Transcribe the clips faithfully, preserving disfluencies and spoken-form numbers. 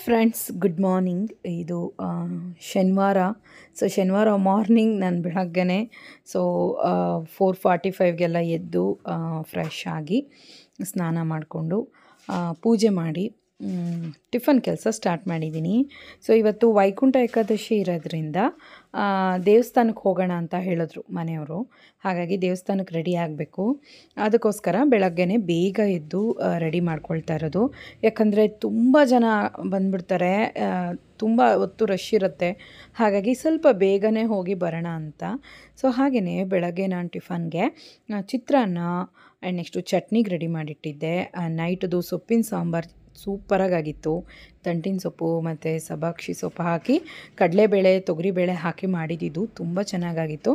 Friends, good morning. ಇದು ಆ, ಶನಿವಾರ. ಸೊ ಶನಿವಾರ ಮಾರ್ನಿಂಗ್ ನಾನು ಬೆಳಗ್ಗೆನೆ ಸೊ ಫೋರ್ ಫಾರ್ಟಿ ಫೈವ್ಗೆಲ್ಲ ಎದ್ದು ಫ್ರೆಶ್ ಆಗಿ ಸ್ನಾನ ಮಾಡಿಕೊಂಡು ಪೂಜೆ ಮಾಡಿ ಟಿಫನ್ ಕೆಲಸ ಸ್ಟಾರ್ಟ್ ಮಾಡಿದ್ದೀನಿ. ಸೊ ಇವತ್ತು ವೈಕುಂಠ ಏಕಾದಶಿ ಇರೋದ್ರಿಂದ ದೇವಸ್ಥಾನಕ್ಕೆ ಹೋಗೋಣ ಅಂತ ಹೇಳಿದ್ರು ಮನೆಯವರು. ಹಾಗಾಗಿ ದೇವಸ್ಥಾನಕ್ಕೆ ರೆಡಿ ಆಗಬೇಕು. ಅದಕ್ಕೋಸ್ಕರ ಬೆಳಗ್ಗೆನೇ ಬೇಗ ಎದ್ದು ರೆಡಿ ಮಾಡ್ಕೊಳ್ತಾ ಇರೋದು. ಯಾಕಂದರೆ ತುಂಬ ಜನ ಬಂದುಬಿಡ್ತಾರೆ, ತುಂಬ ಹೊತ್ತು ರಶ್ ಇರುತ್ತೆ. ಹಾಗಾಗಿ ಸ್ವಲ್ಪ ಬೇಗನೆ ಹೋಗಿ ಬರೋಣ ಅಂತ. ಸೊ ಹಾಗೆಯೇ ಬೆಳಗ್ಗೆ ನಾನು ಟಿಫನ್ಗೆ ಚಿತ್ರಾನ್ನ ಆ್ಯಂಡ್ ನೆಕ್ಸ್ಟು ಚಟ್ನಿಗೆ ರೆಡಿ ಮಾಡಿಟ್ಟಿದ್ದೆ. ನೈಟ್ದು ಸೊಪ್ಪಿನ ಸಾಂಬಾರು ಸೂಪರಾಗಿತ್ತು. ದಂಟಿನ ಸೊಪ್ಪು ಮತ್ತು ಸಬ್ಬಾಕ್ಷಿ ಸೊಪ್ಪು ಹಾಕಿ ಕಡಲೆಬೇಳೆ ತೊಗರಿಬೇಳೆ ಹಾಕಿ ಮಾಡಿದ್ದು ತುಂಬ ಚೆನ್ನಾಗಾಗಿತ್ತು.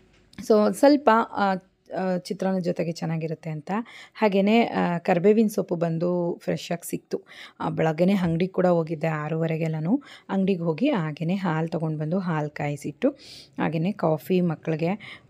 ಸೊ ಸ್ವಲ್ಪ ಚಿತ್ರಾನ್ನ ಜೊತೆಗೆ ಚೆನ್ನಾಗಿರುತ್ತೆ ಅಂತ. ಹಾಗೆಯೇ ಕರಿಬೇವಿನ ಸೊಪ್ಪು ಬಂದು ಫ್ರೆಶ್ಶಾಗಿ ಸಿಕ್ತು. ಬೆಳಗ್ಗೆನೇ ಅಂಗಡಿಗೆ ಕೂಡ ಹೋಗಿದ್ದೆ, ಆರೂವರೆಗೆಲ್ಲನೂ ಅಂಗಡಿಗೆ ಹೋಗಿ ಹಾಗೆಯೇ ಹಾಲು ತೊಗೊಂಡು ಬಂದು ಹಾಲು ಕಾಯಿಸಿಟ್ಟು ಹಾಗೆಯೇ ಕಾಫಿ ಮಕ್ಕಳಿಗೆ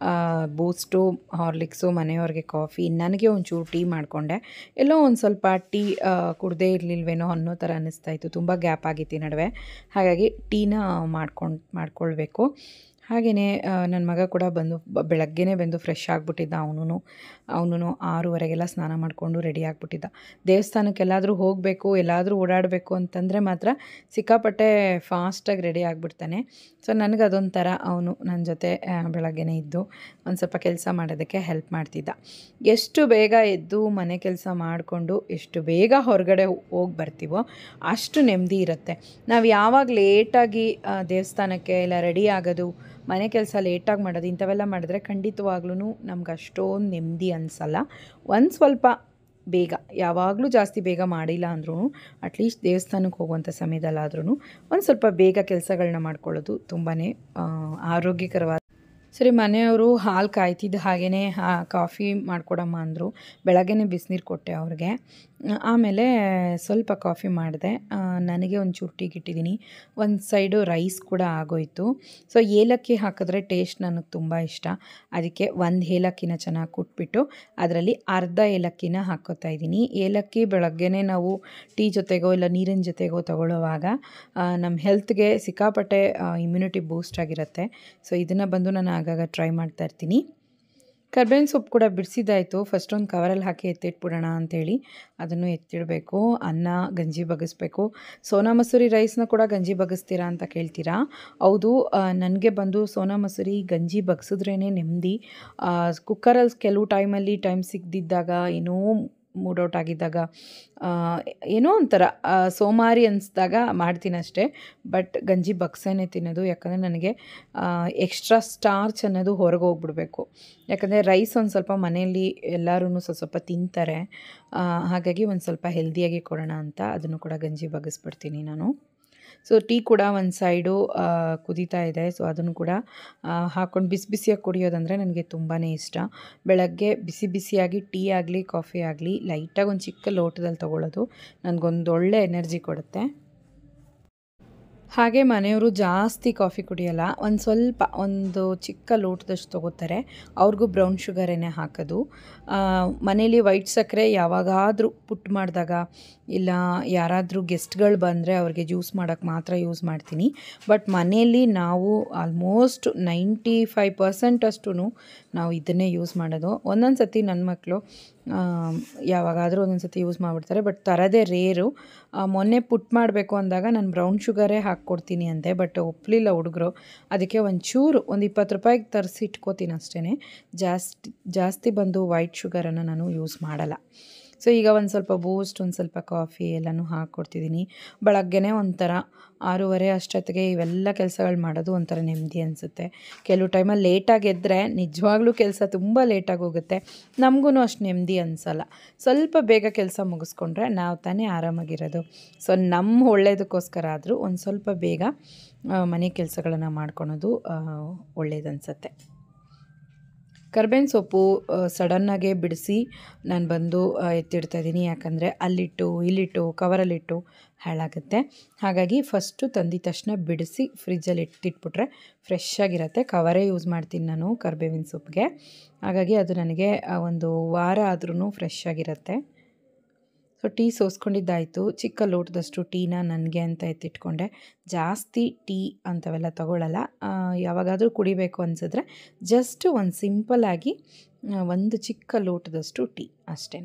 ಬೂಸ್ಟು ಹಾರ್ಲಿಕ್ಸು, ಮನೆಯವ್ರಿಗೆ ಕಾಫಿ, ನನಗೆ ಒಂಚೂರು ಟೀ ಮಾಡಿಕೊಂಡೆ. ಎಲ್ಲೋ ಒಂದು ಸ್ವಲ್ಪ ಟೀ ಕುಡ್ದೇ ಇರಲಿಲ್ವೇನೋ ಅನ್ನೋ ಥರ ಅನ್ನಿಸ್ತಾಯಿತ್ತು. ತುಂಬ ಗ್ಯಾಪ್ ಆಗಿತ್ತು ಈ ನಡುವೆ. ಹಾಗಾಗಿ ಟೀನ ಮಾಡ್ಕೊಂಡು ಮಾಡ್ಕೊಳ್ಬೇಕು. ಹಾಗೆಯೇ ನನ್ನ ಮಗ ಕೂಡ ಬಂದು ಬೆಳಗ್ಗೆನೇ ಬಂದು ಫ್ರೆಶ್ ಆಗಿಬಿಟ್ಟಿದ್ದ. ಅವನು ಅವನು ಆರೂವರೆಗೆಲ್ಲ ಸ್ನಾನ ಮಾಡಿಕೊಂಡು ರೆಡಿ ಆಗಿಬಿಟ್ಟಿದ್ದ. ದೇವಸ್ಥಾನಕ್ಕೆ ಎಲ್ಲಾದರೂ ಹೋಗಬೇಕು, ಎಲ್ಲಾದರೂ ಓಡಾಡಬೇಕು ಅಂತಂದರೆ ಮಾತ್ರ ಸಿಕ್ಕಾಪಟ್ಟೆ ಫಾಸ್ಟಾಗಿ ರೆಡಿ ಆಗಿಬಿಡ್ತಾನೆ. ಸೊ ನನಗೆ ಅದೊಂಥರ ಅವನು ನನ್ನ ಜೊತೆ ಬೆಳಗ್ಗೆನೇ ಇದ್ದು ಒಂದು ಸ್ವಲ್ಪ ಕೆಲಸ ಮಾಡೋದಕ್ಕೆ ಹೆಲ್ಪ್ ಮಾಡ್ತಿದ್ದ. ಎಷ್ಟು ಬೇಗ ಎದ್ದು ಮನೆ ಕೆಲಸ ಮಾಡಿಕೊಂಡು ಎಷ್ಟು ಬೇಗ ಹೊರಗಡೆ ಹೋಗಿ ಬರ್ತೀವೋ ಅಷ್ಟು ನೆಮ್ಮದಿ ಇರುತ್ತೆ. ನಾವು ಯಾವಾಗ ಲೇಟಾಗಿ ದೇವಸ್ಥಾನಕ್ಕೆ ಎಲ್ಲ ರೆಡಿ ಆಗೋದು, ಮನೆ ಕೆಲಸ ಲೇಟಾಗಿ ಮಾಡೋದು, ಇಂಥವೆಲ್ಲ ಮಾಡಿದ್ರೆ ಖಂಡಿತವಾಗ್ಲೂ ನಮ್ಗೆ ಅಷ್ಟೊಂದು ನೆಮ್ಮದಿ ಅನಿಸಲ್ಲ. ಒಂದು ಸ್ವಲ್ಪ ಬೇಗ, ಯಾವಾಗಲೂ ಜಾಸ್ತಿ ಬೇಗ ಮಾಡಿಲ್ಲ ಅಂದ್ರೂ ಅಟ್ಲೀಸ್ಟ್ ದೇವಸ್ಥಾನಕ್ಕೆ ಹೋಗುವಂಥ ಸಮಯದಲ್ಲಾದ್ರೂ ಒಂದು ಸ್ವಲ್ಪ ಬೇಗ ಕೆಲಸಗಳನ್ನ ಮಾಡ್ಕೊಳ್ಳೋದು ತುಂಬಾ ಆರೋಗ್ಯಕರವಾದ. ಸರಿ, ಮನೆಯವರು ಹಾಲು ಕಾಯ್ತಿದ್ದು ಹಾಗೆಯೇ ಕಾಫಿ ಮಾಡಿಕೊಡಮ್ಮ ಅಂದರು. ಬೆಳಗ್ಗೆನೇ ಬಿಸಿನೀರು ಕೊಟ್ಟೆ ಅವ್ರಿಗೆ. ಆಮೇಲೆ ಸ್ವಲ್ಪ ಕಾಫಿ ಮಾಡಿದೆ. ನನಗೆ ಒಂದು ಚೂರು ಟೀ ಇಟ್ಟಿದ್ದೀನಿ. ಒಂದು ಸೈಡು ರೈಸ್ ಕೂಡ ಆಗೋಯಿತು. ಸೊ ಏಲಕ್ಕಿ ಹಾಕಿದ್ರೆ ಟೇಸ್ಟ್ ನನಗೆ ತುಂಬ ಇಷ್ಟ. ಅದಕ್ಕೆ ಒಂದು ಏಲಕ್ಕಿನ ಚೆನ್ನಾಗಿ ಕುಟ್ಬಿಟ್ಟು ಅದರಲ್ಲಿ ಅರ್ಧ ಏಲಕ್ಕಿನ ಹಾಕ್ಕೋತಾ ಇದ್ದೀನಿ. ಏಲಕ್ಕಿ ಬೆಳಗ್ಗೆನೇ ನಾವು ಟೀ ಜೊತೆಗೋ ಇಲ್ಲ ನೀರಿನ ಜೊತೆಗೋ ತಗೊಳ್ಳುವಾಗ ನಮ್ಮ ಹೆಲ್ತ್ಗೆ ಸಿಕ್ಕಾಪಟ್ಟೆ ಇಮ್ಯುನಿಟಿ ಬೂಸ್ಟ್ ಆಗಿರುತ್ತೆ. ಸೊ ಇದನ್ನು ಬಂದು ನಾನು ಆಗಾಗ ಟ್ರೈ ಮಾಡ್ತಾ ಇರ್ತೀನಿ. ಕರ್ಬೇವಿನ ಸೊಪ್ಪು ಕೂಡ ಬಿಡಿಸಿದ್ದಾಯಿತು. ಫಸ್ಟ್ ಒಂದು ಕವರಲ್ಲಿ ಹಾಕಿ ಎತ್ತಿಟ್ಬಿಡೋಣ ಅಂಥೇಳಿ ಅದನ್ನು ಎತ್ತಿಡಬೇಕು. ಅನ್ನ ಗಂಜಿ ಬಗ್ಗಿಸ್ಬೇಕು. ಸೋನಾ ಮಸೂರಿ ರೈಸ್ನ ಕೂಡ ಗಂಜಿ ಬಗ್ಗಿಸ್ತೀರಾ ಅಂತ ಕೇಳ್ತೀರಾ. ಹೌದು, ನನಗೆ ಬಂದು ಸೋನಾ ಮಸೂರಿ ಗಂಜಿ ಬಗ್ಸಿದ್ರೇ ನೆಮ್ಮದಿ. ಕುಕ್ಕರಲ್ಲಿ ಕೆಲವು ಟೈಮಲ್ಲಿ ಟೈಮ್ ಸಿಗದಿದ್ದಾಗ, ಏನೋ ಮೂಡೌಟ್ ಆಗಿದ್ದಾಗ, ಏನೋ ಒಂಥರ ಸೋಮಾರಿ ಅನಿಸ್ದಾಗ ಮಾಡ್ತೀನಿ ಅಷ್ಟೇ. ಬಟ್ ಗಂಜಿ ಬಗ್ಸೇನೆ ತಿನ್ನೋದು. ಯಾಕಂದರೆ ನನಗೆ ಎಕ್ಸ್ಟ್ರಾ ಸ್ಟಾರ್ಚ್ ಅನ್ನೋದು ಹೊರಗೆ ಹೋಗ್ಬಿಡ್ಬೇಕು. ಯಾಕಂದರೆ ರೈಸ್ ಒಂದು ಸ್ವಲ್ಪ ಮನೆಯಲ್ಲಿ ಎಲ್ಲರೂ ಸ್ವಲ್ಪ ಸ್ವಲ್ಪ ತಿಂತಾರೆ. ಹಾಗಾಗಿ ಒಂದು ಸ್ವಲ್ಪ ಹೆಲ್ದಿಯಾಗಿ ಕೊಡೋಣ ಅಂತ ಅದನ್ನು ಕೂಡ ಗಂಜಿ ಬಗ್ಗಿಸ್ಬಿಡ್ತೀನಿ ನಾನು. ಸೊ ಟೀ ಕೂಡ ಒಂದು ಸೈಡು ಕುದೀತಾ ಇದೆ. ಸೊ ಅದನ್ನು ಕೂಡ ಹಾಕ್ಕೊಂಡು ಬಿಸಿ ಬಿಸಿಯಾಗಿ ಕುಡಿಯೋದಂದರೆ ನನಗೆ ತುಂಬಾ ಇಷ್ಟ. ಬೆಳಗ್ಗೆ ಬಿಸಿ ಬಿಸಿಯಾಗಿ ಟೀ ಆಗಲಿ ಕಾಫಿ ಆಗಲಿ ಲೈಟಾಗಿ ಒಂದು ಚಿಕ್ಕ ಲೋಟದಲ್ಲಿ ತೊಗೊಳ್ಳೋದು ನನಗೊಂದು ಒಳ್ಳೆ ಎನರ್ಜಿ ಕೊಡುತ್ತೆ. ಹಾಗೆ ಮನೆಯವರು ಜಾಸ್ತಿ ಕಾಫಿ ಕುಡಿಯೋಲ್ಲ, ಒಂದು ಸ್ವಲ್ಪ ಒಂದು ಚಿಕ್ಕ ಲೋಟದಷ್ಟು ತೊಗೋತಾರೆ. ಅವ್ರಿಗೂ ಬ್ರೌನ್ ಶುಗರೇನೆ ಹಾಕೋದು. ಮನೇಲಿ ವೈಟ್ ಸಕ್ಕರೆ ಯಾವಾಗಾದರೂ ಪುಟ್ ಮಾಡಿದಾಗ ಇಲ್ಲ ಯಾರಾದರೂ ಗೆಸ್ಟ್ಗಳು ಬಂದರೆ ಅವ್ರಿಗೆ ಜ್ಯೂಸ್ ಮಾಡೋಕ್ಕೆ ಮಾತ್ರ ಯೂಸ್ ಮಾಡ್ತೀನಿ. ಬಟ್ ಮನೆಯಲ್ಲಿ ನಾವು ಆಲ್ಮೋಸ್ಟ್ ನೈಂಟಿ ಫೈವ್ ಪರ್ಸೆಂಟ್ ಅಷ್ಟು ನಾವು ಇದನ್ನೇ ಯೂಸ್ ಮಾಡೋದು. ಒಂದೊಂದು ಸತಿ ನನ್ನ ಮಕ್ಕಳು ಯಾವಾಗಾದರೂ ಒಂದೊಂದು ಸತಿ ಯೂಸ್ ಮಾಡಿಬಿಡ್ತಾರೆ. ಬಟ್ ತರೋದೇ ರೇರು. ಮೊನ್ನೆ ಪುಟ್ ಮಾಡಬೇಕು ಅಂದಾಗ ನಾನು ಬ್ರೌನ್ ಶುಗರೇ ಹಾಕ್ಕೊಡ್ತೀನಿ ಅಂದೆ. ಬಟ್ ಒಪ್ಪಲಿಲ್ಲ ಹುಡುಗರು. ಅದಕ್ಕೆ ಒಂಚೂರು ಒಂದು ಇಪ್ಪತ್ತು ರೂಪಾಯಿಗೆ ತರಿಸಿ ಇಟ್ಕೋತೀನಿ ಅಷ್ಟೇ. ಜಾಸ್ತಿ ಜಾಸ್ತಿ ಬಂದು ವೈಟ್ ಶುಗರನ್ನು ನಾನು ಯೂಸ್ ಮಾಡಲ್ಲ. ಸೊ ಈಗ ಒಂದು ಸ್ವಲ್ಪ ಬೂಸ್ಟ್, ಒಂದು ಸ್ವಲ್ಪ ಕಾಫಿ ಎಲ್ಲನೂ ಹಾಕ್ಕೊಡ್ತಿದ್ದೀನಿ. ಬೆಳಗ್ಗೆನೇ ಒಂಥರ ಆರೂವರೆ ಅಷ್ಟೊತ್ತಿಗೆ ಇವೆಲ್ಲ ಕೆಲಸಗಳು ಮಾಡೋದು ಒಂಥರ ನೆಮ್ಮದಿ ಅನಿಸುತ್ತೆ. ಕೆಲವು ಟೈಮಲ್ಲಿ ಲೇಟಾಗಿ ಎದ್ದರೆ ನಿಜವಾಗ್ಲೂ ಕೆಲಸ ತುಂಬ ಲೇಟಾಗಿ ಹೋಗುತ್ತೆ. ನಮಗೂ ಅಷ್ಟು ನೆಮ್ಮದಿ ಅನಿಸಲ್ಲ. ಸ್ವಲ್ಪ ಬೇಗ ಕೆಲಸ ಮುಗಿಸ್ಕೊಂಡ್ರೆ ನಾವು ತಾನೇ ಆರಾಮಾಗಿರೋದು. ಸೊ ನಮ್ಮ ಒಳ್ಳೆಯದಕ್ಕೋಸ್ಕರ ಆದರೂ ಒಂದು ಸ್ವಲ್ಪ ಬೇಗ ಮನೆ ಕೆಲಸಗಳನ್ನು ಮಾಡ್ಕೊಳೋದು ಒಳ್ಳೆಯದನ್ಸುತ್ತೆ. ಕರ್ಬೇವಿನ ಸೊಪ್ಪು ಸಡನ್ನಾಗೆ ಬಿಡಿಸಿ ನಾನು ಬಂದು ಎತ್ತಿಡ್ತಾಯಿದ್ದೀನಿ. ಯಾಕಂದರೆ ಅಲ್ಲಿಟ್ಟು ಇಲ್ಲಿಟ್ಟು ಕವರಲ್ಲಿಟ್ಟು ಹಾಳಾಗುತ್ತೆ. ಹಾಗಾಗಿ ಫಸ್ಟು ತಂದಿದ ತಕ್ಷಣ ಬಿಡಿಸಿ ಫ್ರಿಜ್ಜಲ್ಲಿ ಇಟ್ಟಿಟ್ಬಿಟ್ರೆ ಫ್ರೆಶ್ ಆಗಿರುತ್ತೆ. ಕವರೇ ಯೂಸ್ ಮಾಡ್ತೀನಿ ನಾನು ಕರ್ಬೇವಿನ ಸೊಪ್ಪಿಗೆ. ಹಾಗಾಗಿ ಅದು ನನಗೆ ಒಂದು ವಾರ ಆದ್ರೂ ಫ್ರೆಶ್ ಆಗಿರುತ್ತೆ. ಸೊ ಟೀ ಸೋಸ್ಕೊಂಡಿದ್ದಾಯಿತು. ಚಿಕ್ಕ ಲೋಟದಷ್ಟು ಟೀನ ನನಗೆ ಅಂತ ಎತ್ತಿಟ್ಕೊಂಡೆ. ಜಾಸ್ತಿ ಟೀ ಅಂಥವೆಲ್ಲ ತಗೊಳ್ಳಲ್ಲ. ಯಾವಾಗಾದರೂ ಕುಡಿಬೇಕು ಅನಿಸಿದ್ರೆ ಜಸ್ಟ್ ಒಂದು ಸಿಂಪಲ್ಲಾಗಿ ಒಂದು ಚಿಕ್ಕ ಲೋಟದಷ್ಟು ಟೀ ಅಷ್ಟೇ.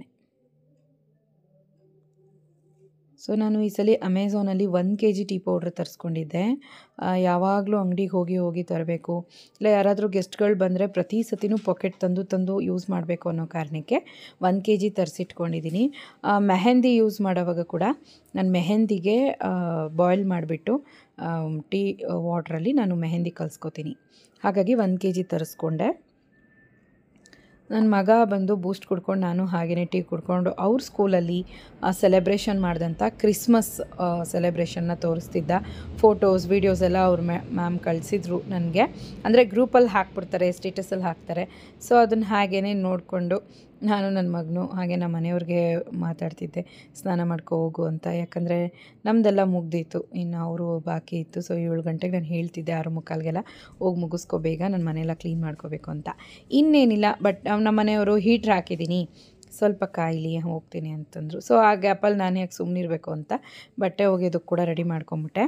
ಸೊ ನಾನು ಈ ಸಲ ಅಮೆಝಾನಲ್ಲಿ ಒಂದು ಕೆ ಜಿ ಟೀ ಪೌಡ್ರ್ ತರಿಸ್ಕೊಂಡಿದ್ದೆ. ಯಾವಾಗಲೂ ಅಂಗಡಿಗೆ ಹೋಗಿ ಹೋಗಿ ತರಬೇಕು, ಇಲ್ಲ ಯಾರಾದರೂ ಗೆಸ್ಟ್ಗಳು ಬಂದರೆ ಪ್ರತಿ ಸತಿನೂ ಪಾಕೆಟ್ ತಂದು ತಂದು ಯೂಸ್ ಮಾಡಬೇಕು ಅನ್ನೋ ಕಾರಣಕ್ಕೆ ಒಂದು ಕೆ ಜಿ ತರಿಸಿಟ್ಕೊಂಡಿದ್ದೀನಿ. ಮೆಹಂದಿ ಯೂಸ್ ಮಾಡೋವಾಗ ಕೂಡ ನಾನು ಮೆಹಂದಿಗೆ ಬಾಯ್ಲ್ ಮಾಡಿಬಿಟ್ಟು ಟೀ ವಾಟ್ರಲ್ಲಿ ನಾನು ಮೆಹಂದಿ ಕಲಿಸ್ಕೊತೀನಿ. ಹಾಗಾಗಿ ಒಂದು ಕೆ ಜಿ ತರಿಸ್ಕೊಂಡೆ. ನನ್ನ ಮಗ ಬಂದು ಬೂಸ್ಟ್ ಕುಡ್ಕೊಂಡು ನಾನು ಹಾಗೆಯೇ ಟೀ ಕುಡ್ಕೊಂಡು ಅವ್ರ ಸ್ಕೂಲಲ್ಲಿ ಸೆಲೆಬ್ರೇಷನ್ ಮಾಡಿದಂಥ ಕ್ರಿಸ್ಮಸ್ ಸೆಲೆಬ್ರೇಷನ್ನ ತೋರಿಸ್ತಿದ್ದ. ಫೋಟೋಸ್ ವೀಡಿಯೋಸ್ ಎಲ್ಲ ಅವ್ರ ಮ್ಯಾಮ್ ಕಳಿಸಿದ್ರು ನನಗೆ. ಅಂದರೆ ಗ್ರೂಪಲ್ಲಿ ಹಾಕ್ಬಿಡ್ತಾರೆ, ಸ್ಟೇಟಸಲ್ಲಿ ಹಾಕ್ತಾರೆ. ಸೊ ಅದನ್ನು ಹಾಗೆಯೇ ನೋಡಿಕೊಂಡು ನಾನು ನನ್ನ ಮಗನು ಹಾಗೆ ನಮ್ಮ ಮನೆಯವ್ರಿಗೆ ಮಾತಾಡ್ತಿದ್ದೆ, ಸ್ನಾನ ಮಾಡ್ಕೊ ಹೋಗು ಅಂತ. ಯಾಕಂದರೆ ನಮ್ಮದೆಲ್ಲ ಮುಗ್ದಿತ್ತು, ಇನ್ನು ಅವರು ಬಾಕಿ ಇತ್ತು. ಸೊ ಏಳು ಗಂಟೆಗೆ ನಾನು ಹೇಳ್ತಿದ್ದೆ, ಆರು ಮುಕ್ಕಾಲ್ಗೆಲ್ಲ ಹೋಗಿ ಮುಗಿಸ್ಕೊ ಬೇಗ, ನನ್ನ ಮನೆಯೆಲ್ಲ ಕ್ಲೀನ್ ಮಾಡ್ಕೋಬೇಕು ಅಂತ. ಇನ್ನೇನಿಲ್ಲ, ಬಟ್ ನಮ್ಮ ಮನೆಯವರು ಹೀಟ್ರ್ ಹಾಕಿದ್ದೀನಿ, ಸ್ವಲ್ಪ ಕಾಯಿಲಿ ಹೋಗ್ತೀನಿ ಅಂತಂದರು. ಸೊ ಆ ಗ್ಯಾಪಲ್ಲಿ ನಾನು ಯಾಕೆ ಸುಮ್ಮನಿರಬೇಕು ಅಂತ ಬಟ್ಟೆ ಒಗೆಯೋದಕ್ಕೆ ಕೂಡ ರೆಡಿ ಮಾಡ್ಕೊಂಬಿಟ್ಟೆ.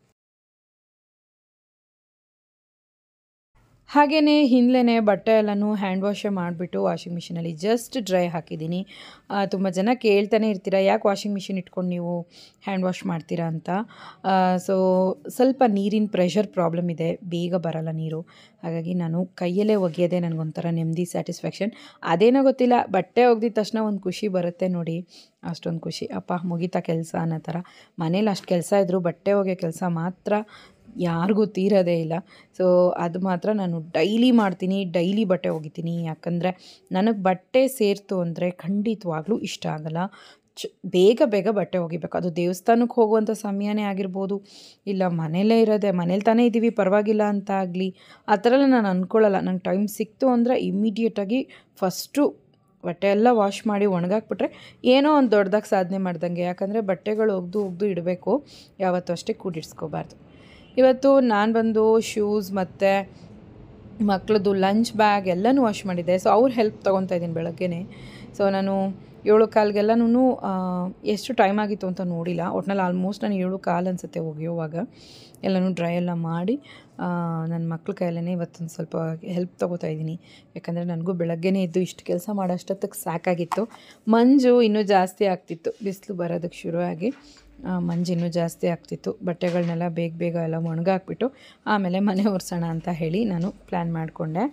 ಹಾಗೆಯೇ ಹಿಂದಲೇ ಬಟ್ಟೆ ಎಲ್ಲನೂ ಹ್ಯಾಂಡ್ ವಾಶೇ ಮಾಡಿಬಿಟ್ಟು ವಾಷಿಂಗ್ ಮಿಷಿನಲ್ಲಿ ಜಸ್ಟ್ ಡ್ರೈ ಹಾಕಿದ್ದೀನಿ. ತುಂಬ ಜನ ಕೇಳ್ತಾನೆ ಇರ್ತೀರ, ಯಾಕೆ ವಾಷಿಂಗ್ ಮಿಷಿನ್ ಇಟ್ಕೊಂಡು ನೀವು ಹ್ಯಾಂಡ್ ವಾಶ್ ಮಾಡ್ತೀರಾ ಅಂತ. ಸೊ ಸ್ವಲ್ಪ ನೀರಿನ ಪ್ರೆಷರ್ ಪ್ರಾಬ್ಲಮ್ ಇದೆ, ಬೇಗ ಬರಲ್ಲ ನೀರು. ಹಾಗಾಗಿ ನಾನು ಕೈಯಲ್ಲೇ ಒಗೆಯೋದೆ ನನಗೊಂಥರ ನೆಮ್ಮದಿ, ಸ್ಯಾಟಿಸ್ಫ್ಯಾಕ್ಷನ್. ಅದೇನೋ ಗೊತ್ತಿಲ್ಲ, ಬಟ್ಟೆ ಒಗೆದಿದ ತಕ್ಷಣ ಒಂದು ಖುಷಿ ಬರುತ್ತೆ ನೋಡಿ, ಅಷ್ಟೊಂದು ಖುಷಿ. ಅಪ್ಪ ಮುಗೀತಾ ಕೆಲಸ ಅನ್ನೋ ಥರ. ಮನೇಲಿ ಅಷ್ಟು ಕೆಲಸ ಇದ್ದರೂ ಬಟ್ಟೆ ಒಗೆಯೋ ಕೆಲಸ ಮಾತ್ರ ಯಾರಿಗೂ ತೀರೋದೇ ಇಲ್ಲ. ಸೊ ಅದು ಮಾತ್ರ ನಾನು ಡೈಲಿ ಮಾಡ್ತೀನಿ, ಡೈಲಿ ಬಟ್ಟೆ ಒಗಿತೀನಿ. ಯಾಕಂದರೆ ನನಗೆ ಬಟ್ಟೆ ಸೇರ್ತು ಅಂದರೆ ಖಂಡಿತವಾಗ್ಲೂ ಇಷ್ಟ ಆಗಲ್ಲ. ಚ ಬೇಗ ಬೇಗ ಬಟ್ಟೆ ಒಗಿಬೇಕು. ಅದು ದೇವಸ್ಥಾನಕ್ಕೆ ಹೋಗುವಂಥ ಸಮಯನೇ ಆಗಿರ್ಬೋದು, ಇಲ್ಲ ಮನೇಲೇ ಇರೋದೆ, ಮನೇಲಿ ತಾನೇ ಇದ್ದೀವಿ ಪರವಾಗಿಲ್ಲ ಅಂತ ಆಗಲಿ, ಆ ಥರ ಎಲ್ಲ ನಾನು ಅಂದ್ಕೊಳ್ಳಲ್ಲ. ನಂಗೆ ಟೈಮ್ ಸಿಕ್ತು ಅಂದರೆ ಇಮ್ಮಿಡಿಯೇಟಾಗಿ ಫಸ್ಟು ಬಟ್ಟೆ ಎಲ್ಲ ವಾಶ್ ಮಾಡಿ ಒಣಗಾಕ್ಬಿಟ್ರೆ ಏನೋ ಒಂದು ದೊಡ್ಡದಾಗಿ ಸಾಧನೆ ಮಾಡ್ದಂಗೆ. ಯಾಕಂದರೆ ಬಟ್ಟೆಗಳು ಒಗೆದು ಒಗೆದು ಇಡಬೇಕು, ಯಾವತ್ತೂ ಅಷ್ಟೇ ಕೂಡಿಡ್ಸ್ಕೋಬಾರ್ದು. ಇವತ್ತು ನಾನು ಬಂದು ಶೂಸ್ ಮತ್ತು ಮಕ್ಕಳದ್ದು ಲಂಚ್ ಬ್ಯಾಗ್ ಎಲ್ಲನೂ ವಾಶ್ ಮಾಡಿದ್ದೆ. ಸೊ ಅವ್ರ ಹೆಲ್ಪ್ ತೊಗೊತಾ ಇದ್ದೀನಿ ಬೆಳಗ್ಗೆನೇ. ಸೊ ನಾನು ಏಳು ಕಾಲ್ಗೆಲ್ಲನೂ ಎಷ್ಟು ಟೈಮ್ ಆಗಿತ್ತು ಅಂತ ನೋಡಿಲ್ಲ. ಒಟ್ನಲ್ಲಿ ಆಲ್ಮೋಸ್ಟ್ ನಾನು ಏಳು ಕಾಲು ಅನಿಸುತ್ತೆ ಒಗೆಯುವಾಗ. ಎಲ್ಲನೂ ಡ್ರೈ ಎಲ್ಲ ಮಾಡಿ ನನ್ನ ಮಕ್ಳ ಕೈಯಲ್ಲೇ ಇವತ್ತೊಂದು ಸ್ವಲ್ಪ ಹೆಲ್ಪ್ ತೊಗೋತಾ ಇದ್ದೀನಿ. ಯಾಕಂದರೆ ನನಗೂ ಬೆಳಗ್ಗೆನೇ ಇದ್ದು ಇಷ್ಟು ಕೆಲಸ ಮಾಡೋಷ್ಟೊತ್ತಿಗೆ ಸಾಕಾಗಿತ್ತು. ಮಂಜು ಇನ್ನೂ ಜಾಸ್ತಿ ಆಗ್ತಿತ್ತು, ಬಿಸಿಲು ಬರೋದಕ್ಕೆ ಶುರುವಾಗಿ ಮಂಜು ಇನ್ನೂ ಜಾಸ್ತಿ ಆಗ್ತಿತ್ತು. ಬಟ್ಟೆಗಳನ್ನೆಲ್ಲ ಬೇಗ ಬೇಗ ಎಲ್ಲ ಒಣಗಾಕ್ಬಿಟ್ಟು ಆಮೇಲೆ ಮನೆ ಒರೆಸೋಣ ಅಂತ ಹೇಳಿ ನಾನು ಪ್ಲ್ಯಾನ್ ಮಾಡಿಕೊಂಡೆ.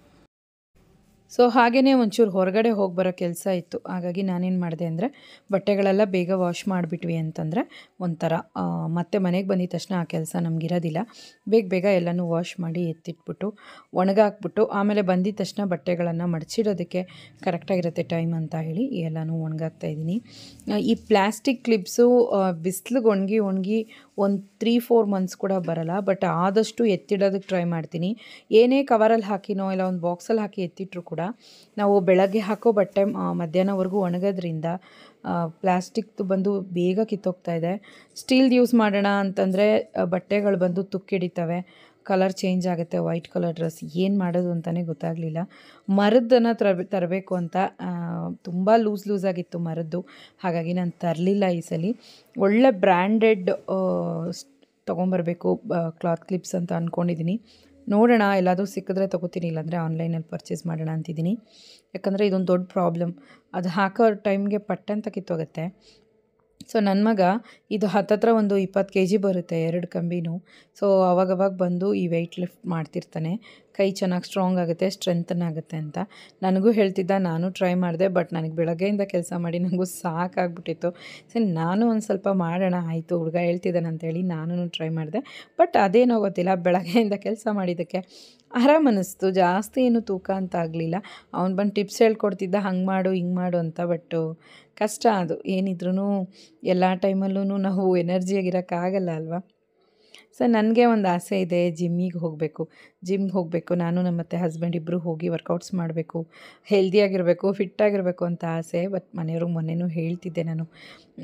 ಸೊ ಹಾಗೆಯೇ ಒಂಚೂರು ಹೊರಗಡೆ ಹೋಗಿ ಬರೋ ಕೆಲಸ ಇತ್ತು. ಹಾಗಾಗಿ ನಾನೇನು ಮಾಡಿದೆ ಅಂದರೆ ಬಟ್ಟೆಗಳೆಲ್ಲ ಬೇಗ ವಾಶ್ ಮಾಡಿಬಿಟ್ವಿ ಅಂತಂದರೆ ಒಂಥರ ಮತ್ತೆ ಮನೆಗೆ ಬಂದಿದ ತಕ್ಷಣ ಆ ಕೆಲಸ ನಮಗಿರೋದಿಲ್ಲ. ಬೇಗ ಬೇಗ ಎಲ್ಲನೂ ವಾಶ್ ಮಾಡಿ ಎತ್ತಿಟ್ಬಿಟ್ಟು ಒಣಗಾಕ್ಬಿಟ್ಟು ಆಮೇಲೆ ಬಂದಿದ ತಕ್ಷಣ ಬಟ್ಟೆಗಳನ್ನು ಮಡಚಿಡೋದಕ್ಕೆ ಕರೆಕ್ಟಾಗಿರುತ್ತೆ ಟೈಮ್ ಅಂತ ಹೇಳಿ ಎಲ್ಲನೂ ಒಣಗಾಕ್ತಾಯಿದ್ದೀನಿ. ಈ ಪ್ಲ್ಯಾಸ್ಟಿಕ್ ಕ್ಲಿಪ್ಸು ಬಿಸಿಲಿಗೆ ಒಣಗಿ ಒಣಗಿ ಒಂದು ತ್ರೀ ಫೋರ್ ಮಂತ್ಸ್ ಕೂಡ ಬರೋಲ್ಲ. ಬಟ್ ಆದಷ್ಟು ಎತ್ತಿಡೋದಕ್ಕೆ ಟ್ರೈ ಮಾಡ್ತೀನಿ. ಏನೇ ಕವರಲ್ಲಿ ಹಾಕಿನೋ ಇಲ್ಲ ಒಂದು ಬಾಕ್ಸಲ್ಲಿ ಹಾಕಿ ಎತ್ತಿಟ್ರು ಕೂಡ ನಾವು ಬೆಳಗ್ಗೆ ಹಾಕೋ ಬಟ್ಟೆ ಮಧ್ಯಾಹ್ನವರೆಗೂ ಒಣಗೋದ್ರಿಂದ ಪ್ಲ್ಯಾಸ್ಟಿಕ್ದು ಬಂದು ಬೇಗ ಕಿತ್ತೋಗ್ತಾ ಇದೆ. ಸ್ಟೀಲ್ದು ಯೂಸ್ ಮಾಡೋಣ ಅಂತಂದರೆ ಬಟ್ಟೆಗಳು ಬಂದು ತುಕ್ಕಿಡಿತವೆ, ಕಲರ್ ಚೇಂಜ್ ಆಗುತ್ತೆ, ವೈಟ್ ಕಲರ್ ಡ್ರೆಸ್. ಏನು ಮಾಡೋದು ಅಂತಲೇ ಗೊತ್ತಾಗಲಿಲ್ಲ. ಮರದ್ದನ್ನು ತರ ತರಬೇಕು ಅಂತ ತುಂಬ ಲೂಸ್ ಲೂಸ್ ಆಗಿತ್ತು ಮರದ್ದು. ಹಾಗಾಗಿ ನಾನು ತರಲಿಲ್ಲ ಈ ಸಲ. ಒಳ್ಳೆ ಬ್ರ್ಯಾಂಡೆಡ್ ತೊಗೊಂಬರ್ಬೇಕು ಕ್ಲಾತ್ ಕ್ಲಿಪ್ಸ್ ಅಂತ ಅಂದ್ಕೊಂಡಿದ್ದೀನಿ. ನೋಡೋಣ, ಎಲ್ಲಾದರೂ ಸಿಕ್ಕಿದ್ರೆ ತೊಗೋತೀನಿ, ಇಲ್ಲಾಂದರೆ ಆನ್ಲೈನಲ್ಲಿ ಪರ್ಚೇಸ್ ಮಾಡೋಣ ಅಂತಿದ್ದೀನಿ. ಯಾಕಂದರೆ ಇದೊಂದು ದೊಡ್ಡ ಪ್ರಾಬ್ಲಮ್, ಅದು ಹಾಕೋ ಟೈಮ್ಗೆ ಪಟ್ಟಂತ ಕಿತ್ತೋಗುತ್ತೆ. ಸೊ ನನ್ನ ಮಗ ಇದು ಹತ್ತತ್ರ ಒಂದು ಇಪ್ಪತ್ತು ಕೆ ಜಿ ಬರುತ್ತೆ ಎರಡು ಕಂಬಿನೂ. ಸೊ ಅವಾಗವಾಗ ಬಂದು ಈ ವೆಯ್ಟ್ ಲಿಫ್ಟ್ ಮಾಡ್ತಿರ್ತಾನೆ. ಕೈ ಚೆನ್ನಾಗಿ ಸ್ಟ್ರಾಂಗ್ ಆಗುತ್ತೆ, ಸ್ಟ್ರೆಂಥನ್ ಆಗುತ್ತೆ ಅಂತ ನನಗೂ ಹೇಳ್ತಿದ್ದ. ನಾನು ಟ್ರೈ ಮಾಡಿದೆ, ಬಟ್ ನನಗೆ ಬೆಳಗ್ಗೆಯಿಂದ ಕೆಲಸ ಮಾಡಿ ನನಗೂ ಸಾಕಾಗ್ಬಿಟ್ಟಿತ್ತು. ಸೊ ನಾನು ಒಂದು ಸ್ವಲ್ಪ ಮಾಡೋಣ ಆಯಿತು, ಹುಡುಗ ಹೇಳ್ತಿದ್ದಾನೆ ಅಂತೇಳಿ ನಾನು ಟ್ರೈ ಮಾಡಿದೆ. ಬಟ್ ಅದೇನೋ ಗೊತ್ತಿಲ್ಲ, ಬೆಳಗ್ಗೆಯಿಂದ ಕೆಲಸ ಮಾಡಿದ್ದಕ್ಕೆ ಆರಾಮ್ ಅನ್ನಿಸ್ತು. ಜಾಸ್ತಿ ಏನು ತೂಕ ಅಂತ ಆಗಲಿಲ್ಲ. ಅವ್ನು ಬಂದು ಟಿಪ್ಸ್ ಹೇಳ್ಕೊಡ್ತಿದ್ದ, ಹಂಗೆ ಮಾಡು ಹಿಂಗೆ ಮಾಡು ಅಂತ. ಬಟ್ಟು ಕಷ್ಟ ಅದು, ಏನಿದ್ರೂ ಎಲ್ಲ ಟೈಮಲ್ಲೂ ನಾವು ಎನರ್ಜಿಯಾಗಿರೋಕ್ಕಾಗಲ್ಲ ಅಲ್ವಾ. ಸೊ ನನಗೆ ಒಂದು ಆಸೆ ಇದೆ, ಜಿಮ್ಮಿಗೆ ಹೋಗಬೇಕು ಜಿಮ್ಗೆ ಹೋಗಬೇಕು ನಾನು ನಮ್ಮ ಮತ್ತು ಹಸ್ಬೆಂಡ್ ಇಬ್ಬರು ಹೋಗಿ ವರ್ಕೌಟ್ಸ್ ಮಾಡಬೇಕು, ಹೆಲ್ದಿಯಾಗಿರಬೇಕು, ಫಿಟ್ಟಾಗಿರಬೇಕು ಅಂತ ಆಸೆ. ಬಟ್ ಮನೆಯವ್ರಿಗೆ ಮೊನ್ನೆನೂ ಹೇಳ್ತಿದ್ದೆ ನಾನು,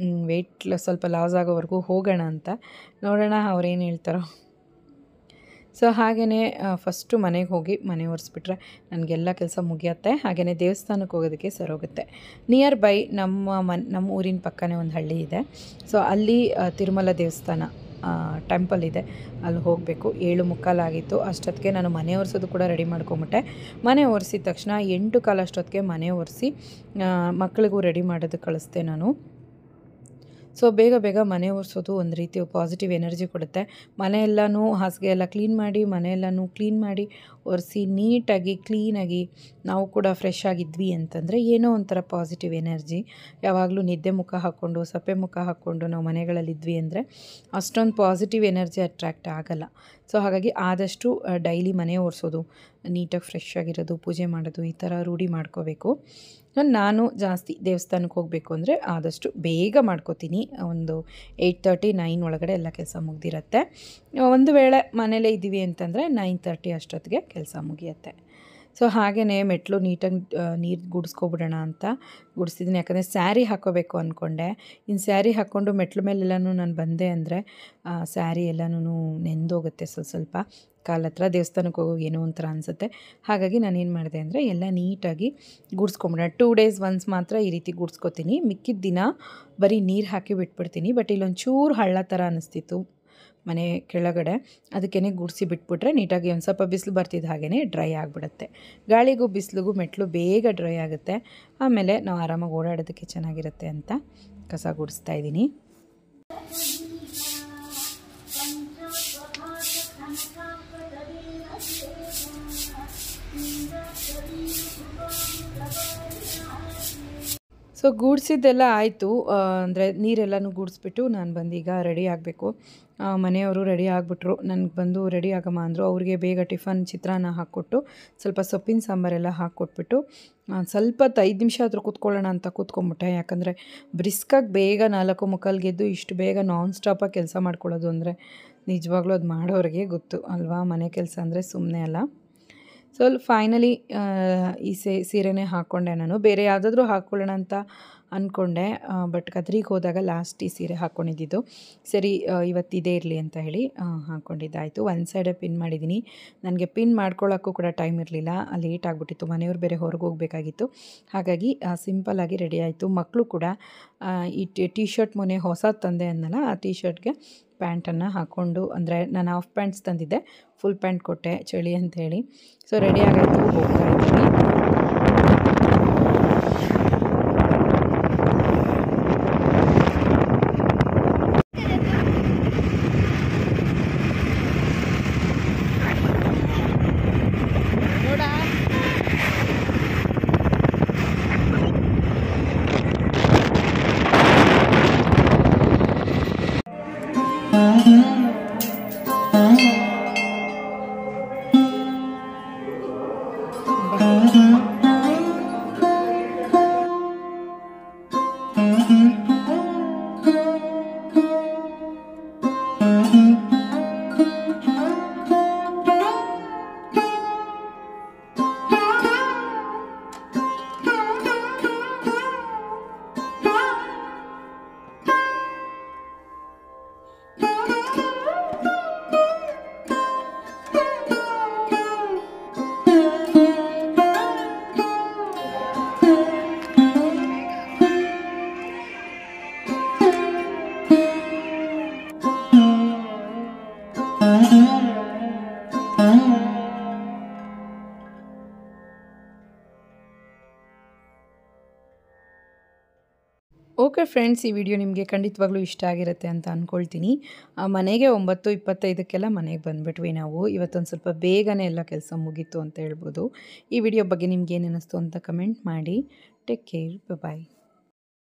ವೆಯ್ಟ್ ಸ್ವಲ್ಪ ಲಾಸ್ ಆಗೋವರೆಗೂ ಹೋಗೋಣ ಅಂತ. ನೋಡೋಣ ಅವ್ರೇನು ಹೇಳ್ತಾರೋ. ಸೊ ಹಾಗೆಯೇ ಫಸ್ಟು ಮನೆಗೆ ಹೋಗಿ ಮನೆ ಒರೆಸ್ಬಿಟ್ರೆ ನನಗೆಲ್ಲ ಕೆಲಸ ಮುಗಿಯುತ್ತೆ. ಹಾಗೆಯೇ ದೇವಸ್ಥಾನಕ್ಕೆ ಹೋಗೋದಕ್ಕೆ ಸರೋಗುತ್ತೆ. ನಿಯರ್ ಬೈ ನಮ್ಮ ಮನ್ ನಮ್ಮ ಊರಿನ ಪಕ್ಕನೇ ಒಂದು ಹಳ್ಳಿ ಇದೆ. ಸೊ ಅಲ್ಲಿ ತಿರುಮಲ ದೇವಸ್ಥಾನ ಟೆಂಪಲ್ ಇದೆ, ಅಲ್ಲಿ ಹೋಗಬೇಕು. ಏಳು ಮುಕ್ಕಾಲಾಗಿತ್ತು. ಅಷ್ಟೊತ್ತಿಗೆ ನಾನು ಮನೆ ಒರೆಸೋದು ಕೂಡ ರೆಡಿ ಮಾಡ್ಕೊಂಬಿಟ್ಟೆ. ಮನೆ ಒರೆಸಿದ ತಕ್ಷಣ ಎಂಟು ಕಾಲು ಅಷ್ಟೊತ್ತಿಗೆ ಮನೆ ಒರೆಸಿ ಮಕ್ಕಳಿಗೂ ರೆಡಿ ಮಾಡೋದಕ್ಕೆ ಕಳಿಸ್ದೆ ನಾನು. ಸೊ ಬೇಗ ಬೇಗ ಮನೆ ಒರೆಸೋದು ಒಂದು ರೀತಿ ಪಾಸಿಟಿವ್ ಎನರ್ಜಿ ಕೊಡುತ್ತೆ. ಮನೆಯೆಲ್ಲನೂ ಹಾಸಿಗೆ ಎಲ್ಲ ಕ್ಲೀನ್ ಮಾಡಿ ಮನೆಯೆಲ್ಲನೂ ಕ್ಲೀನ್ ಮಾಡಿ ಒರೆಸಿ ನೀಟಾಗಿ ಕ್ಲೀನಾಗಿ ನಾವು ಕೂಡ ಫ್ರೆಶ್ ಆಗಿದ್ವಿ ಅಂತಂದರೆ ಏನೋ ಒಂಥರ ಪಾಸಿಟಿವ್ ಎನರ್ಜಿ. ಯಾವಾಗಲೂ ನಿದ್ದೆ ಮುಖ ಹಾಕ್ಕೊಂಡು ಸಪ್ಪೆ ಮುಖ ಹಾಕ್ಕೊಂಡು ನಾವು ಮನೆಗಳಲ್ಲಿದ್ವಿ ಅಂದರೆ ಅಷ್ಟೊಂದು ಪಾಸಿಟಿವ್ ಎನರ್ಜಿ ಅಟ್ರ್ಯಾಕ್ಟ್ ಆಗೋಲ್ಲ. ಸೊ ಹಾಗಾಗಿ ಆದಷ್ಟು ಡೈಲಿ ಮನೆ ಒರೆಸೋದು, ನೀಟಾಗಿ ಫ್ರೆಶ್ ಆಗಿರೋದು, ಪೂಜೆ ಮಾಡೋದು ಈ ಥರ ರೂಢಿ ಮಾಡ್ಕೋಬೇಕು. ನಾನು ಜಾಸ್ತಿ ದೇವಸ್ಥಾನಕ್ಕೆ ಹೋಗಬೇಕು ಅಂದರೆ ಆದಷ್ಟು ಬೇಗ ಮಾಡ್ಕೋತೀನಿ. ಒಂದು ಏಯ್ಟ್ ತರ್ಟಿ ನೈನ್ ಒಳಗಡೆ ಎಲ್ಲ ಕೆಲಸ ಮುಗ್ದಿರುತ್ತೆ. ಒಂದು ವೇಳೆ ಮನೇಲೇ ಇದ್ದೀವಿ ಅಂತಂದರೆ ನೈನ್ ತರ್ಟಿ ಅಷ್ಟೊತ್ತಿಗೆ ಕೆಲಸ ಮುಗಿಯುತ್ತೆ. ಸೊ ಹಾಗೆಯೇ ಮೆಟ್ಲು ನೀಟಾಗಿ ನೀರು ಗುಡಿಸ್ಕೊಬಿಡೋಣ ಅಂತ ಗುಡಿಸ್ತಿದ್ದೀನಿ. ಯಾಕಂದರೆ ಸ್ಯಾರಿ ಹಾಕ್ಕೋಬೇಕು ಅಂದ್ಕೊಂಡೆ. ಇನ್ನು ಸ್ಯಾರಿ ಹಾಕ್ಕೊಂಡು ಮೆಟ್ಲು ಮೇಲೆಲ್ಲನೂ ನಾನು ಬಂದೆ ಅಂದರೆ ಸ್ಯಾರಿ ಎಲ್ಲನೂ ನೆಂದೋಗುತ್ತೆ ಸ್ವಲ್ಪ ಸ್ವಲ್ಪ. ಕಾಲ ಹತ್ರ ದೇವಸ್ಥಾನಕ್ಕೆ ಹೋಗೋ ಏನೋ ಒಂಥರ ಅನಿಸುತ್ತೆ. ಹಾಗಾಗಿ ನಾನೇನು ಮಾಡಿದೆ ಅಂದರೆ ಎಲ್ಲ ನೀಟಾಗಿ ಗುಡಿಸ್ಕೊಂಬಿಡೋಣ. ಟೂ ಡೇಸ್ ಒನ್ಸ್ ಮಾತ್ರ ಈ ರೀತಿ ಗುಡಿಸ್ಕೊತೀನಿ. ಮಿಕ್ಕಿದ ದಿನ ಬರೀ ನೀರು ಹಾಕಿ ಬಿಟ್ಬಿಡ್ತೀನಿ. ಬಟ್ ಇಲ್ಲೊಂಚೂರು ಹಳ್ಳ ಥರ ಅನ್ನಿಸ್ತಿತ್ತು ಮನೆ ಕೆಳಗಡೆ, ಅದಕ್ಕೇ ಗುಡಿಸಿ ಬಿಟ್ಬಿಟ್ರೆ ನೀಟಾಗಿ ಒಂದು ಸ್ವಲ್ಪ ಬಿಸಿಲು ಬರ್ತಿದ್ದ ಹಾಗೇ ಡ್ರೈ ಆಗಿಬಿಡುತ್ತೆ. ಗಾಳಿಗೂ ಬಿಸಿಲಿಗೂ ಮೆಟ್ಲು ಬೇಗ ಡ್ರೈ ಆಗುತ್ತೆ. ಆಮೇಲೆ ನಾವು ಆರಾಮಾಗಿ ಓಡಾಡೋದಕ್ಕೆ ಚೆನ್ನಾಗಿರುತ್ತೆ ಅಂತ ಕಸ ಗುಡಿಸ್ತಾ ಇದ್ದೀನಿ. ಸೊ ಗೂಡಿಸಿದ್ದೆಲ್ಲ ಆಯಿತು. ಅಂದರೆ ನೀರೆಲ್ಲನೂ ಗೂಡಿಸ್ಬಿಟ್ಟು ನಾನು ಬಂದೀಗ ರೆಡಿ ಆಗಬೇಕು. ಮನೆಯವರು ರೆಡಿ ಆಗಿಬಿಟ್ರು. ನನಗೆ ಬಂದು ರೆಡಿ ಆಗಮ್ಮ ಅಂದರು. ಅವ್ರಿಗೆ ಬೇಗ ಟಿಫನ್ ಚಿತ್ರಾನ್ನ ಹಾಕ್ಕೊಟ್ಟು ಸ್ವಲ್ಪ ಸೊಪ್ಪಿನ ಸಾಂಬಾರೆಲ್ಲ ಹಾಕ್ಕೊಟ್ಬಿಟ್ಟು ಸ್ವಲ್ಪ ಹೊತ್ತು ಐದು ನಿಮಿಷ ಆದರೂ ಕೂತ್ಕೊಳ್ಳೋಣ ಅಂತ ಕೂತ್ಕೊಂಡ್ಬಿಟ್ಟೆ. ಯಾಕಂದರೆ ಬ್ರಿಸ್ಕಾಗಿ ಬೇಗ ನಾಲ್ಕು ಮುಕ್ಕಾಲ್ಗೆ ಎದ್ದು ಇಷ್ಟು ಬೇಗ ನಾನ್ ಸ್ಟಾಪಾಗಿ ಕೆಲಸ ಮಾಡ್ಕೊಳ್ಳೋದು ಅಂದರೆ ನಿಜವಾಗ್ಲೂ ಅದು ಮಾಡೋರಿಗೆ ಗೊತ್ತು ಅಲ್ವಾ. ಮನೆ ಕೆಲಸ ಅಂದರೆ ಸುಮ್ಮನೆ ಅಲ್ಲ. ಸೊ ಫೈನಲಿ ಈ ಸೀರೆನೇ ಹಾಕ್ಕೊಂಡೆ ನಾನು. ಬೇರೆ ಯಾವುದಾದ್ರೂ ಹಾಕ್ಕೊಳ್ಳೋಣ ಅಂತ ಅಂದ್ಕೊಂಡೆ, ಬಟ್ ಕದ್ರಿಗೆ ಹೋದಾಗ ಲಾಸ್ಟ್ ಈ ಸೀರೆ ಹಾಕ್ಕೊಂಡಿದ್ದು ಸರಿ ಇವತ್ತಿದೇ ಇರಲಿ ಅಂತ ಹೇಳಿ ಹಾಕ್ಕೊಂಡಿದ್ದಾಯಿತು. ಒಂದು ಸೈಡೇ ಪಿನ್ ಮಾಡಿದ್ದೀನಿ. ನನಗೆ ಪಿನ್ ಮಾಡ್ಕೊಳ್ಳೋಕ್ಕೂ ಕೂಡ ಟೈಮ್ ಇರಲಿಲ್ಲ, ಲೇಟ್ ಆಗಿಬಿಟ್ಟಿತ್ತು. ಮನೆಯವ್ರು ಬೇರೆ ಹೊರಗೆ ಹೋಗಬೇಕಾಗಿತ್ತು. ಹಾಗಾಗಿ ಸಿಂಪಲ್ಲಾಗಿ ರೆಡಿ ಆಯಿತು. ಮಕ್ಕಳು ಕೂಡ ಈ ಟಿ ಶರ್ಟ್ ಮೊನ್ನೆ ಹೊಸ ತಂದೆ ಅನ್ನಲ್ಲ, ಆ ಟಿ ಶರ್ಟ್ಗೆ ಪ್ಯಾಂಟನ್ನು ಹಾಕ್ಕೊಂಡು, ಅಂದರೆ ನಾನು ಹಾಫ್ ಪ್ಯಾಂಟ್ಸ್ ತಂದಿದ್ದೆ, ಫುಲ್ ಪ್ಯಾಂಟ್ ಕೊಟ್ಟೆ ಚಳಿ ಅಂಥೇಳಿ. ಸೊ ರೆಡಿ ಆಗಾಯಿತು, ಹೋಗ್ತಾ ಇದ್ದೀನಿ. ಓಕೆ ಫ್ರೆಂಡ್ಸ್, ಈ ವಿಡಿಯೋ ನಿಮಗೆ ಖಂಡಿತವಾಗ್ಲೂ ಇಷ್ಟ ಆಗಿರುತ್ತೆ ಅಂತ ಅಂದ್ಕೊಳ್ತೀನಿ. ಮನೆಗೆ ಒಂಬತ್ತು ಇಪ್ಪತ್ತೈದಕ್ಕೆಲ್ಲ ಮನೆಗೆ ಬಂದುಬಿಟ್ವಿ ನಾವು. ಇವತ್ತೊಂದು ಸ್ವಲ್ಪ ಬೇಗನೆ ಎಲ್ಲ ಕೆಲಸ ಮುಗೀತು ಅಂತ ಹೇಳ್ಬೋದು. ಈ ವಿಡಿಯೋ ಬಗ್ಗೆ ನಿಮ್ಗೆ ಏನು ಅನ್ನಿಸ್ತು ಅಂತ ಕಮೆಂಟ್ ಮಾಡಿ. ಟೇಕ್ ಕೇರ್, ಬಾಯ್.